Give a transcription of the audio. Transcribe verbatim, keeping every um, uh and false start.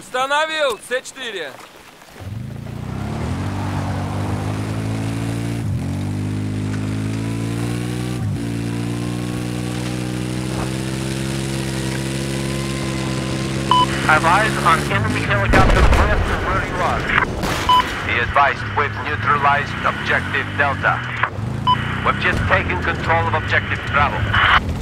Установил, С четыре. Have eyes on enemy helicopter west of where you are. Be advised, we've neutralized objective Delta. We've just taken control of objective Bravo.